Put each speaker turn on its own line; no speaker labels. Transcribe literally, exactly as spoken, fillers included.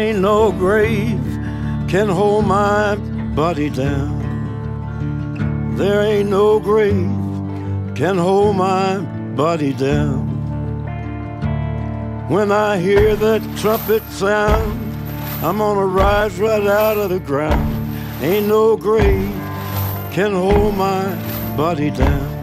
ain't no grave can hold my body down. There ain't no grave can hold my body down. When I hear that trumpet sound, I'm gonna rise right out of the ground. Ain't no grave can hold my body down.